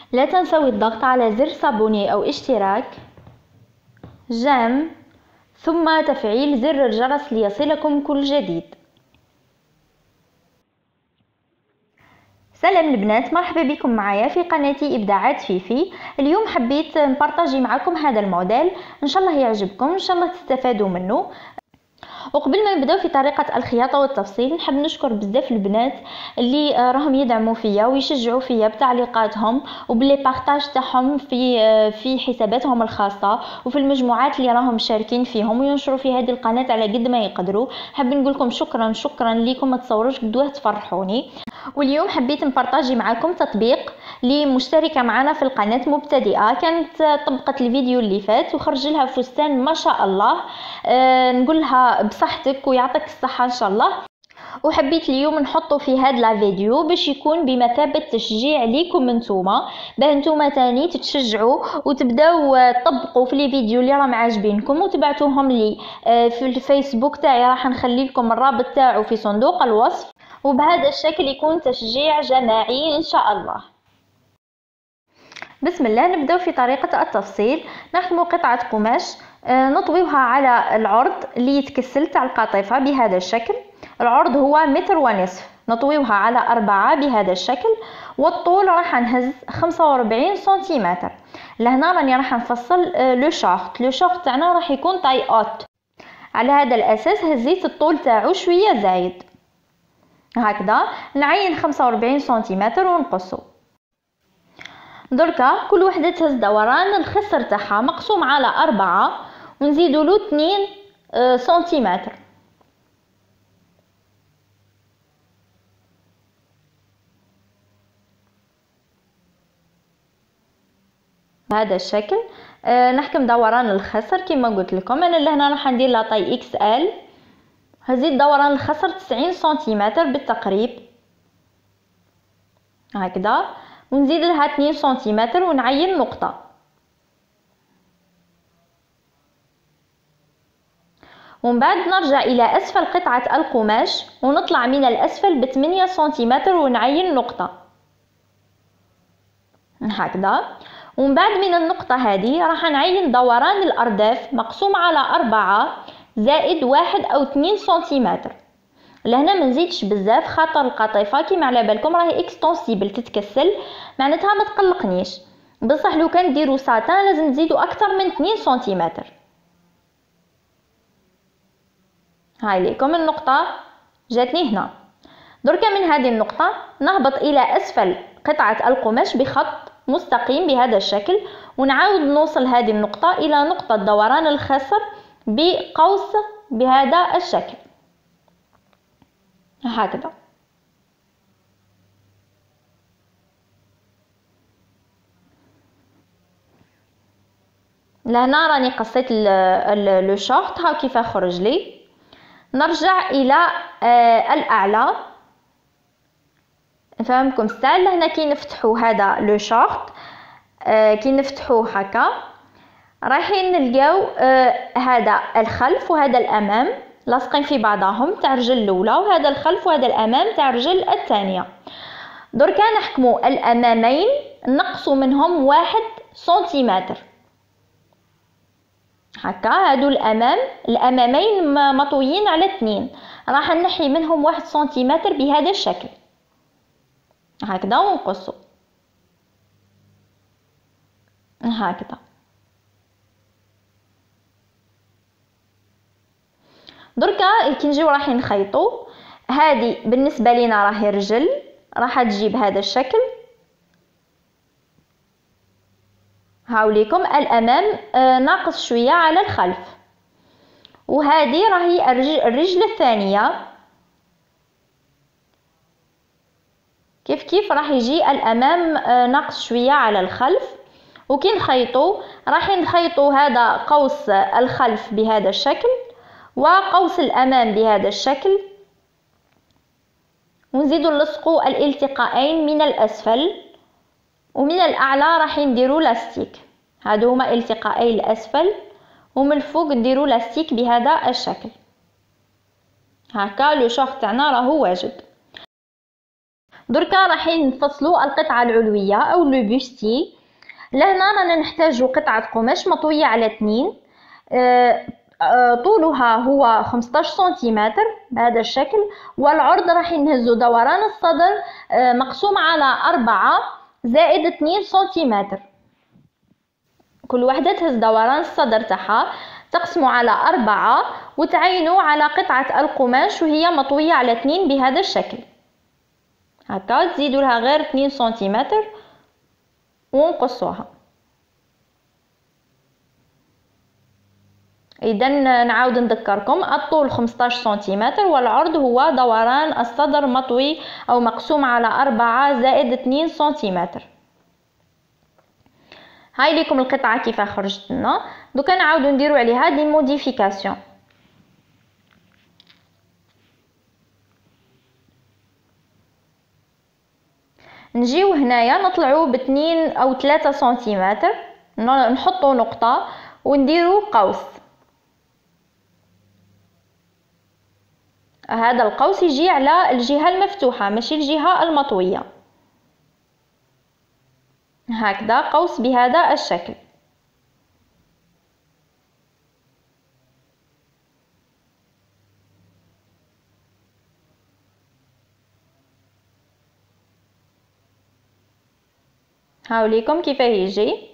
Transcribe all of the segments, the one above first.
لا تنسوا الضغط على زر صابوني أو اشتراك، جيم، ثم تفعيل زر الجرس ليصلكم كل جديد. سلام البنات، مرحبا بكم معايا في قناتي إبداعات فيفي. اليوم حبيت نبارطاجي معكم هذا الموديل، إن شاء الله يعجبكم، إن شاء الله تستفادوا منه. وقبل ما نبداو في طريقه الخياطه والتفصيل، نحب نشكر بزاف البنات اللي راهم يدعموا فيا ويشجعوا فيا بتعليقاتهم وبلي بارطاج تاعهم في حساباتهم الخاصه وفي المجموعات اللي راهم مشاركين فيهم وينشروا في هذه القناه على قد ما يقدروا. حاب نقول لكم شكرا ليكم، ما تصوروش قدوه تفرحوني. واليوم حبيت نبارطاجي معكم تطبيق لمشتركه معنا في القناه مبتدئه، كانت طبقت الفيديو اللي فات وخرج لها فستان ما شاء الله. نقول لها بصحتك ويعطيك الصحه ان شاء الله. وحبيت اليوم نحطه في هذا الفيديو باش يكون بمثابه تشجيع ليكم نتوما، باه نتوما تاني تتشجعوا وتبداو تطبقوا في لي فيديو اللي راهم عاجبينكم وتبعتوهم لي في الفيسبوك تاعي. راح نخلي لكم الرابط تاعو في صندوق الوصف، وبهذا الشكل يكون تشجيع جماعي ان شاء الله. بسم الله، نبداو في طريقه التفصيل. ناخذ قطعه قماش نطويوها على العرض اللي يتكسل تاع القطيفه بهذا الشكل. العرض هو 1.5 متر، نطويوها على 4 بهذا الشكل. والطول راح نهز 45 سنتيمتر. لهنا راني راح نفصل لو شورت تاعنا راح يكون طاي اوت. على هذا الاساس هزيت الطول تاعو شويه زايد هكذا، نعين 45 سنتيمتر ونقصو. دركا كل وحده تهز دوران الخصر تاعها مقسوم على 4 ونزيدو له 2 سنتيمتر. بهذا الشكل نحكم دوران الخصر كما قلت لكم. انا لهنا راح ندير لا طاي اكس ال. هزيت دوران الخصر 90 سنتيمتر بالتقريب هكذا، ونزيد لها 2 سنتيمتر ونعين نقطه. ومن بعد نرجع الى اسفل قطعه القماش ونطلع من الاسفل ب8 سنتيمتر ونعين نقطه هكذا. ومن بعد من النقطه هذه راح نعين دوران الارداف مقسوم على 4 زائد 1 أو 2 سنتيمتر. لهنا ما نزيدش بزاف خاطر القطيفه كيما على بالكم راهي اكستنسيبل تتكسل، معناتها ما تقلقنيش. بصح لو كان ديروا ساتان لازم تزيدوا اكثر من 2 سنتيمتر. هاي ليكم النقطه جاتني هنا. دركا من هذه النقطه نهبط الى اسفل قطعه القماش بخط مستقيم بهذا الشكل، ونعاود نوصل هذه النقطه الى نقطه دوران الخصر بقوس بهذا الشكل هكذا. لهنا راني قصيت لو شورت، هاو كيف خرج لي. نرجع الى الاعلى نفهمكم ستايل. لهنا كي نفتحوا هذا لو شورت كي نفتحوه هكا رايحين نلقاو هذا الخلف وهذا الامام لاصقين في بعضهم تاع الرجل الاولى، وهذا الخلف وهذا الامام تاع الرجل الثانيه. دركا نحكموا الامامين نقصوا منهم 1 سنتيمتر هكا. هادو الامامين مطويين على 2، راح نحي منهم 1 سنتيمتر بهذا الشكل هكذا ونقصوا هكذا. دركا كي نجيو راح نخيطوا. هذه بالنسبه لينا راهي رجل، راح تجي بهذا الشكل. هاوليكم الامام ناقص شويه على الخلف، وهذه راهي الرجل الثانيه. كيف راح يجي الامام ناقص شويه على الخلف. وكي نخيطوا راح نخيطوا هذا قوس الخلف بهذا الشكل وقوس الامام بهذا الشكل، ونزيدوا نلصقوا الالتقاءين من الاسفل، ومن الاعلى راح نديروا لاستيك. هادو هما التقاءي الاسفل، ومن الفوق نديروا لاستيك بهذا الشكل هكا. لو شورت تاعنا راهو واجد. دركا راح نفصلوا القطعه العلويه او لو بوستي. لهنا رانا نحتاج قطعه قماش مطويه على 2، طولها هو 15 سنتيمتر بهذا الشكل، والعرض راح نهزو دوران الصدر مقسوم على 4 زائد 2 سنتيمتر. كل وحدة تهز دوران الصدر تاعها، تقسموا على 4 وتعينوا على قطعة القماش وهي مطوية على 2 بهذا الشكل. هكا تزيدوا لها غير 2 سنتيمتر ونقصوها. اذا نعاود نذكركم، الطول 15 سنتيمتر والعرض هو دوران الصدر مطوي او مقسوم على 4 زائد 2 سنتيمتر. هاي لكم القطعه كيف خرجت لنا. دوكا نعاودو نديرو عليها دي موديفيكاسيون. نجيو هنايا نطلعو ب2 او 3 سنتيمتر، نحطو نقطه ونديرو قوس. هذا القوس يجي على الجهه المفتوحه ماشي الجهه المطويه، هكذا قوس بهذا الشكل. هاوليكم كيف يجي.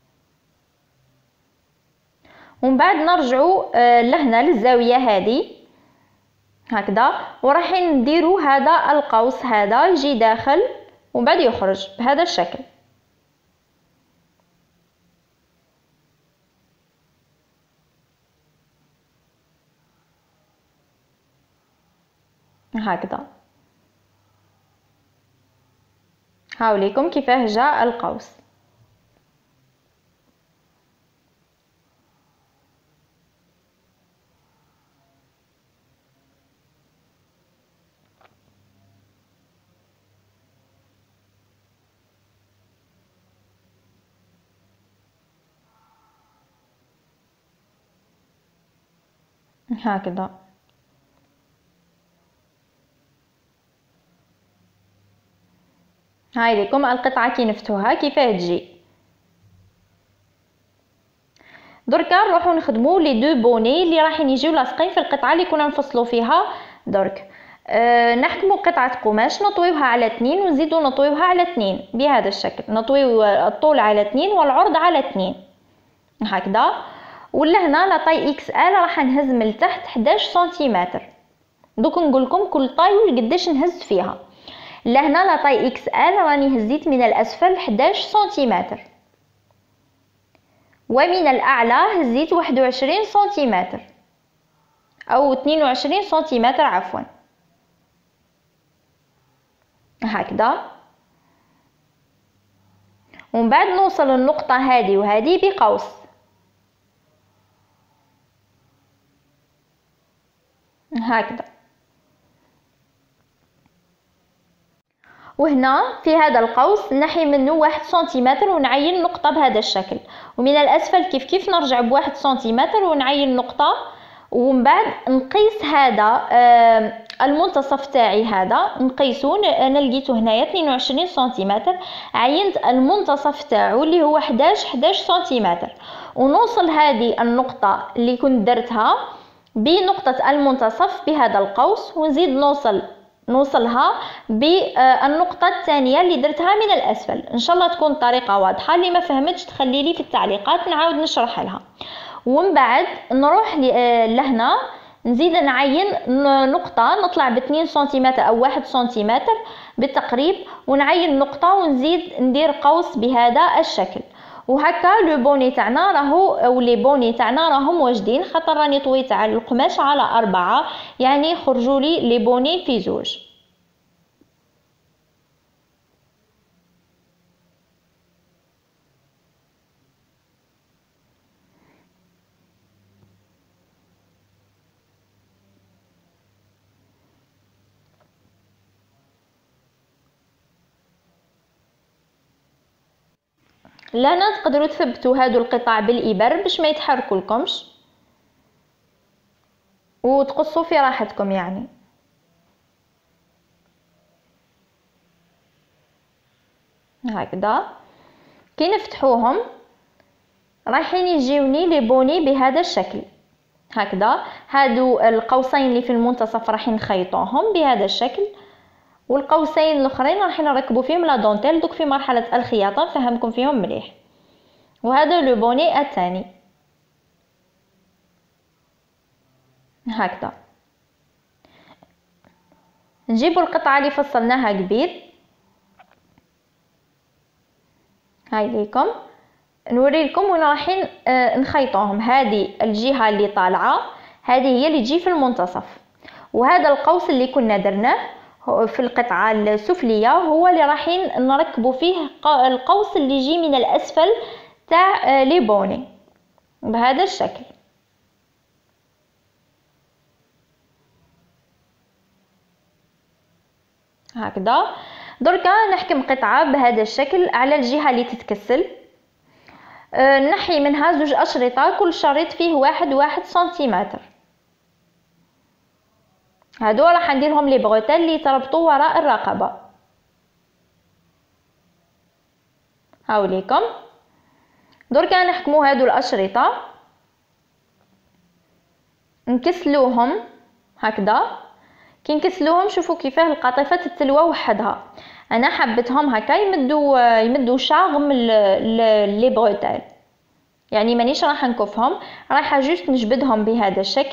ومن بعد نرجعوا لهنا للزاويه هذه هكذا، وراح نديرو هذا القوس هذا يجي داخل ومن بعد يخرج بهذا الشكل. هكذا هاوليكم كيفاه جاء القوس. هكذا هاي لكم القطعه كي نفتوها كيفاه تجي. دركا نروحو نخدمو لي دو بوني اللي راح يجيو لاصقين في القطعه اللي كنا نفصلو فيها درك. نحكمو قطعه قماش نطويوها على 2 ونزيدو نطويوها على 2 بهذا الشكل، نطويو الطول على 2 والعرض على 2 هكذا. ولا هنا لا طاي اكس ال راح نهز من التحت 11 سنتيمتر. دوك نقول لكم كل طاي قداش نهز فيها. لهنا لا طاي اكس ال راني هزيت من الاسفل 11 سنتيمتر، ومن الاعلى هزيت 21 سنتيمتر او 22 سنتيمتر عفوا هكذا. ومن بعد نوصل النقطه هذه وهذه بقوس هكذا. وهنا في هذا القوس نحي منه 1 سنتيمتر ونعين نقطة بهذا الشكل، ومن الأسفل كيف نرجع ب1 سنتيمتر ونعين نقطة. ومن بعد نقيس هذا المنتصف تاعي هذا نقيسو، انا لقيته هنايا 22 سنتيمتر، عينت المنتصف تاعو اللي هو 11 سنتيمتر، ونوصل هذه النقطة اللي كنت درتها بنقطة المنتصف بهذا القوس، ونزيد نوصلها بالنقطة الثانية اللي درتها من الأسفل. إن شاء الله تكون الطريقة واضحة، اللي ما فهمتش تخلي لي في التعليقات نعاود نشرح لها. ومن بعد نروح لهنا نزيد نعين نقطة نطلع ب2 سنتيمتر أو 1 سنتيمتر بالتقريب، ونعين نقطة ونزيد ندير قوس بهذا الشكل. وهكا لو بوني تاعنا راهو او لي بوني تاعنا راهم واجدين، خاطر راني طويت على القماش على 4 يعني خرجوا لي لي بوني في 2. لهنا تقدروا تثبتوا هادو القطع بالإبر باش ما يتحركوا لكمش وتقصوا في راحتكم يعني. هكذا. كي نفتحوهم رايحين يجيوني لي بوني بهذا الشكل هكذا. هادو القوسين اللي في المنتصف راح نخيطوهم بهذا الشكل، والقوسين الاخرين راح نركبوا فيهم لا دونتيل. دوك في مرحله الخياطه نفهمكم فيهم مليح. وهذا لو بوني الثاني هكذا. نجيبوا القطعه اللي فصلناها قبيل، هاي ليكم نوري لكم وين رايحين نخيطوهم. هذه الجهه اللي طالعه هذه هي اللي تجي في المنتصف، وهذا القوس اللي كنا درناه في القطعه السفليه هو اللي رايحين نركبوا فيه القوس اللي يجي من الاسفل تاع لي بوني بهذا الشكل هكذا. دركا نحكم قطعه بهذا الشكل على الجهه اللي تتكسل. نحي منها زوج اشرطه، كل شريط فيه واحد سنتيمتر. هادو راح نديرهم لي بغوتيل اللي تربطوا وراء الرقبه. هاوليكم دركا نحكموا هادو الاشرطه نكسلوهم هكذا. كي نكسلوهم شوفوا كيفاه القطيفه تتلوى وحدها. انا حبيتهم هكا يمدوا شاغم لي بغوتيل، يعني مانيش راح نكفهم، رايحه جوست نجبدهم بهذا الشكل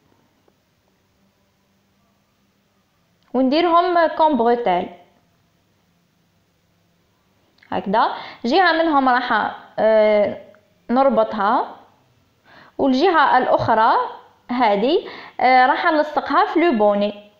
ونديرهم كوم بغوتيل هكذا. جهه منهم راح نربطها، والجهه الاخرى هذه راح نلصقها في لو بوني.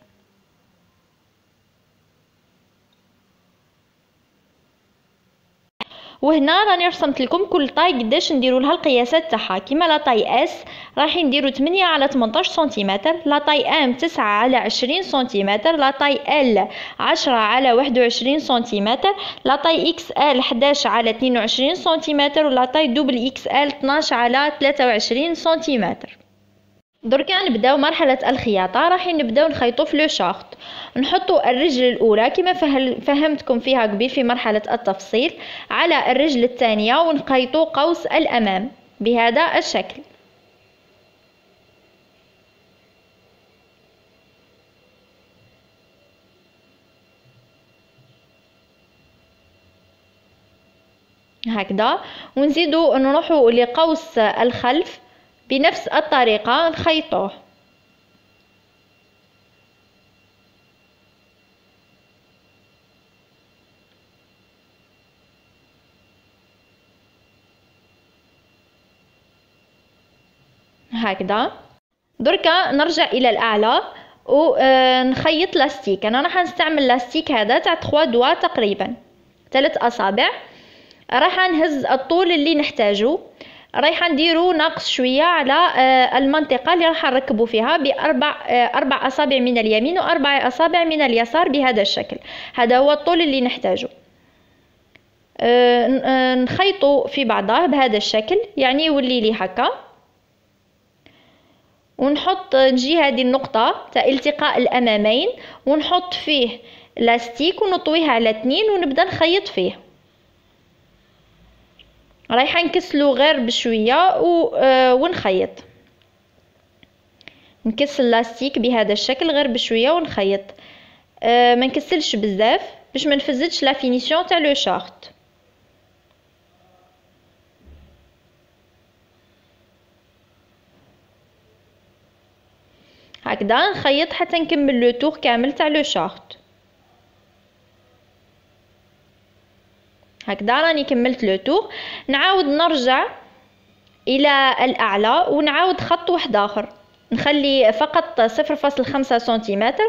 وهنا راني رسمت لكم كل طاي قداش نديروا لها القياسات تاعها. كيما لا طاي اس راح نديروا 8 على 18 سنتيمتر، لا طاي ام 9 على 20 سنتيمتر، لا طاي ال 10 على 21 سنتيمتر، لا طاي اكس ال 11 على 22 سنتيمتر، ولا طاي دوبل اكس ال 12 على 23 سنتيمتر. دركا نبداو مرحله الخياطه. راح نبداو نخيطوا في لو شورت. نحطوا الرجل الاولى كما فهمتكم فيها قبل في مرحله التفصيل على الرجل الثانيه، ونخيطوا قوس الامام بهذا الشكل هكذا. ونزيدوا نروحوا لقوس الخلف بنفس الطريقه نخيطوه هكذا. دركا نرجع الى الاعلى ونخيط لاستيك. انا راح نستعمل لاستيك هذا تاع 3 دوا تقريبا 3 اصابع. راح نهز الطول اللي نحتاجه، رايحه نديرو ناقص شويه على المنطقه اللي راح نركبوا فيها اربع اصابع من اليمين و4 اصابع من اليسار بهذا الشكل. هذا هو الطول اللي نحتاجه. نخيطوا في بعضه بهذا الشكل، يعني يولي لي هكا. ونحط نجي هذه النقطه تاع التقاء الامامين ونحط فيه لاستيك ونطويه على 2 ونبدا نخيط فيه. رايحه نكسلو غير بشويه ونخيط. نكسل لاستيك بهذا الشكل غير بشويه ونخيط. ما نكسلش بزاف باش ما نفزتش لا فينيسيون تاع لو شورت. هكذا نخيط حتى نكمل لو تور كامل تاع لو شورت. هكذا راني كملت لو تور. نعاود نرجع الى الاعلى ونعاود خط واحد اخر، نخلي فقط 0.5 سنتيمتر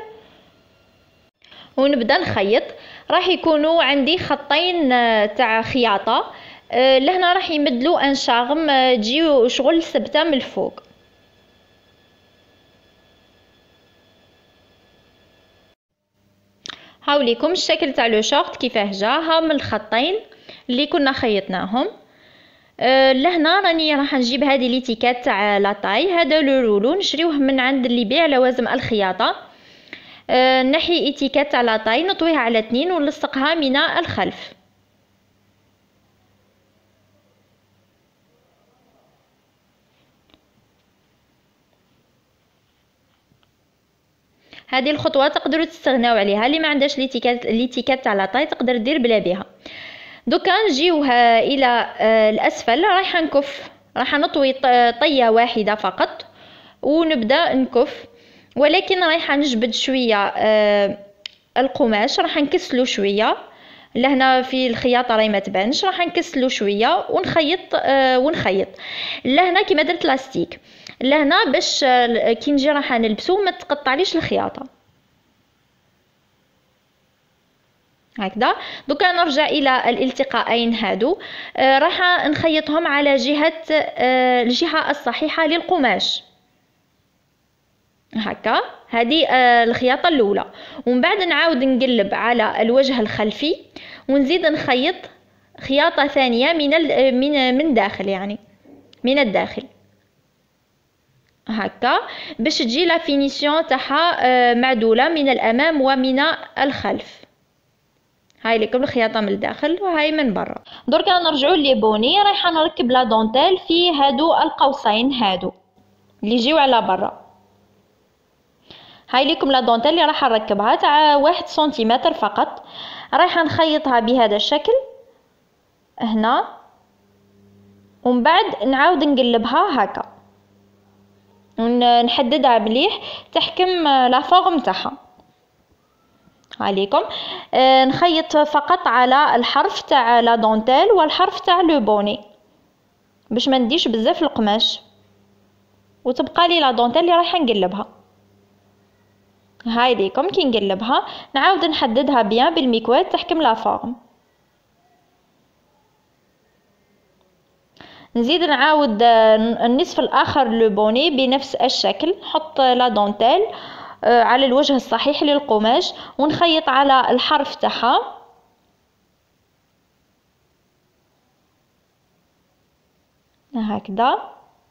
ونبدا نخيط. راح يكونوا عندي خطين تاع خياطه. لهنا راح يمدلو ان شاغم تجيو شغل ثابته من الفوق. هاوليكم الشكل تاع لو شورت كيفاه جا. ها من الخطين اللي كنا خيطناهم. لهنا راني راح نجيب هذه ليتيكات تاع لاطاي. هذا لو رولو نشريوه من عند اللي يبيع لوازم الخياطه. نحي ايتيكات تاع لاطاي نطويها على 2 ونلصقها من الخلف هذه الخطوه تقدروا تستغناو عليها. اللي ما عندهاش ليتيكات تاع لاطاي تقدر دير بلا بها. دوكا نجيو الى الاسفل. راح نطوي طيه واحده فقط ونبدا نكف، ولكن رايحه نجبد شويه القماش، راح نكسلو شويه لهنا في الخياطه راهي ما تبانش، راح نكسلو شويه ونخيط لهنا كيما درت لاستيك لهنا باش كي نجي راح نلبسو ما تقطعليش الخياطه هكذا. دوكا نرجع الى الالتقاءين هادو. راح نخيطهم على الجهه الصحيحه للقماش هكا. هذه الخياطه الاولى، ومن بعد نعاود نقلب على الوجه الخلفي ونزيد نخيط خياطه ثانيه من داخل، يعني من الداخل هكا، باش تجي لا فينيسيون تاعها معدوله من الامام ومن الخلف. هاي لكم الخياطه من الداخل وهاي من برا. دركا نرجعوا لي بوني. رايحه نركب لا دونتيل في هادو القوسين هادو اللي يجيو على برا. هاي لكم لا دونتيل اللي راح نركبها تاع 1 سنتيمتر فقط. رايحه نخيطها بهذا الشكل هنا، ومن بعد نعاود نقلبها هكا ونحددها مليح تحكم لا فورم تاعها. عليكم نخيط فقط على الحرف تاع لا دونتيل والحرف تاع لو بوني باش ما نديش بزاف القماش، وتبقى لي لا دونتيل اللي رايحه نقلبها. هاي ليكم كي نقلبها نعاود نحددها بيان بالمكواة تحكم لا فورم. نزيد نعاود النصف الاخر لو بوني بنفس الشكل، نحط لا دونتيل على الوجه الصحيح للقماش ونخيط على الحرف تاعها هكذا.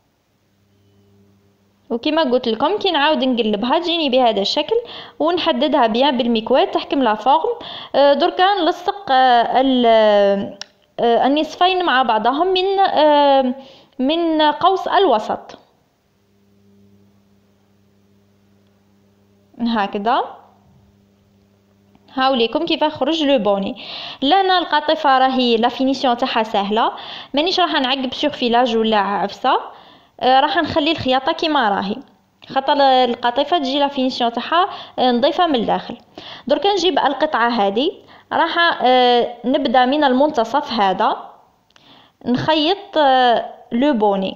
وكما قلت لكم كي نعاود نقلبها تجيني بهذا الشكل ونحددها بيان بالمكواة تحكم لا فورم. دركا نلصق النصفين مع بعضهم من قوس الوسط هكذا. هاوليكم كيف خرج لو بوني. لهنا القطيفه راهي لا فينيسيون تاعها سهله، مانيش راح نعقب سور فيلاج ولا عفسه، راح نخلي الخياطه كيما راهي خاطر القطيفه تجي لا فينيسيون تاعها نضيفها من الداخل. درك نجيب القطعه هذه راح نبدا من المنتصف هذا نخيط لو بوني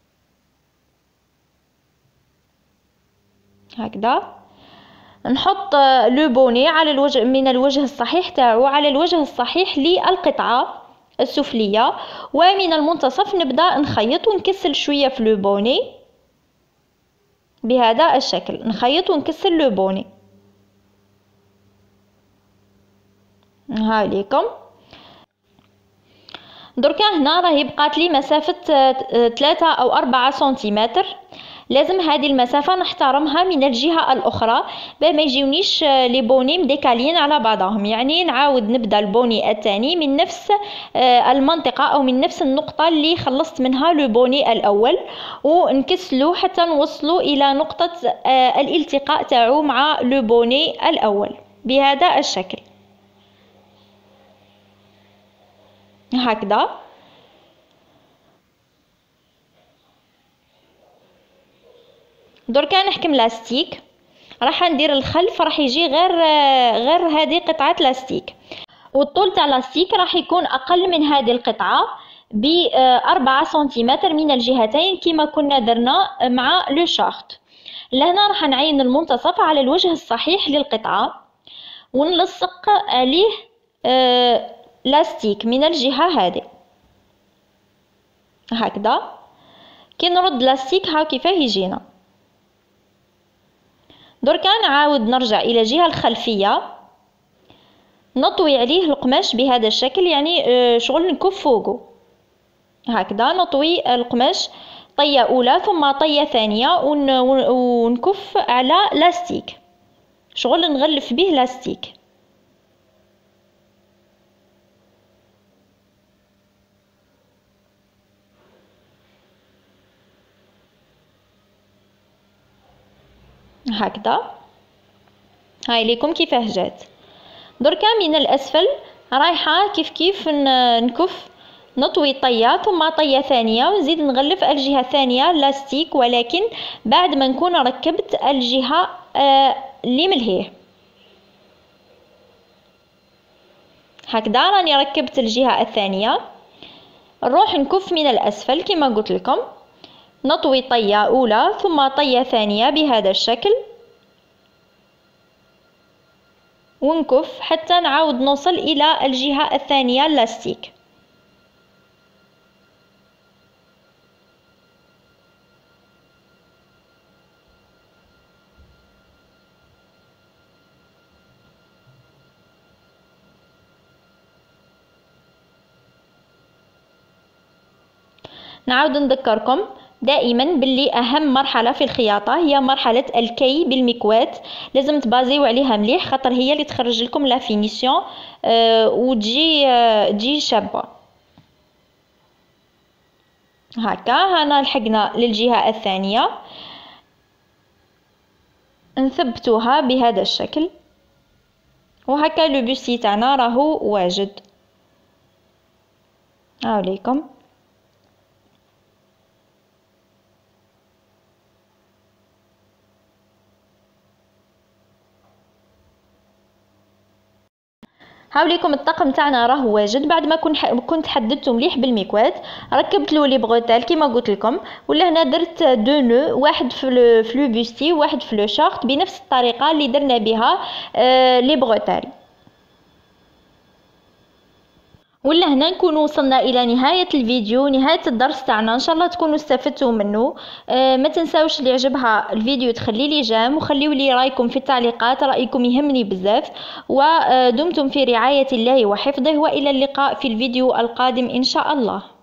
هكذا، نحط لو بوني على الوجه من الوجه الصحيح تاعو على الوجه الصحيح للقطعه السفليه، ومن المنتصف نبدا نخيط ونكسل شويه في لو بوني بهذا الشكل، نخيط ونكسل لو بوني. هاوليكم دركا هنا راهي بقات لي مسافه 3 أو 4 سنتيمتر. لازم هذه المسافه نحترمها من الجهه الاخرى باش ما يجيونيش لي بوني مديكالين على بعضهم، يعني نعاود نبدا البوني الثاني من نفس المنطقه او من نفس النقطه اللي خلصت منها لو بوني الاول، ونكسلو حتى نوصلوا الى نقطه الالتقاء تاعو مع لو بوني الاول بهذا الشكل هكذا. دركا نحكم لاستيك، راح ندير الخلف راح يجي غير هذه قطعه لاستيك، والطول تاع لاستيك راح يكون اقل من هذه القطعه ب4 سنتيمتر من الجهتين كما كنا درنا مع لو شارت. لهنا راح نعين المنتصف على الوجه الصحيح للقطعه ونلصق عليه لاستيك من الجهه هذه هكذا. كي نرد لاستيك ها كيفاه يجينا. دركا نعاود نرجع الى الجهه الخلفيه نطوي عليه القماش بهذا الشكل، يعني شغل نكف فوقه هكذا، نطوي القماش طيه اولى ثم طيه ثانيه ونكف على لاستيك، شغل نغلف به لاستيك هكذا. هاي ليكم كيفاه جات. دركا من الاسفل رايحه كيف نكف نطوي طيه ثم طيه ثانيه ونزيد نغلف الجهه الثانيه لاستيك، ولكن بعد ما نكون ركبت الجهه اللي ملهيه. هكذا راني ركبت الجهه الثانيه، نروح نكف من الاسفل كما قلت لكم، نطوي طيه اولى ثم طيه ثانيه بهذا الشكل، ونكف حتى نعاود نوصل الى الجهه الثانيه اللاستيك. نعاود نذكركم دائما باللي اهم مرحله في الخياطه هي مرحله الكي بالمكواة، لازم تبازيو عليها مليح خاطر هي اللي تخرج لكم لا فينيسيون تجي شابه. هكا هنا لحقنا للجهه الثانيه، نثبتوها بهذا الشكل، وهكا لو بوستي تاعنا راهو واجد. هاوليكم هاوليكم الطقم تاعنا راه واجد. بعد ما كنت حددته مليح بالمكواة، ركبت له لي بغوتال كيما قلت لكم، ولا هنا درت دو نو، واحد في لو بوستي وواحد في لو شورت بنفس الطريقه اللي درنا بها لي بغوتال. ولا هنا نكون وصلنا الى نهايه الفيديو، نهايه الدرس تاعنا. ان شاء الله تكونوا استفدتوا منه. ما تنساوش اللي عجبها الفيديو تخلي لي جيم، وخليوا لي رايكم في التعليقات، رايكم يهمني بزاف. ودمتم في رعايه الله وحفظه، والى اللقاء في الفيديو القادم ان شاء الله.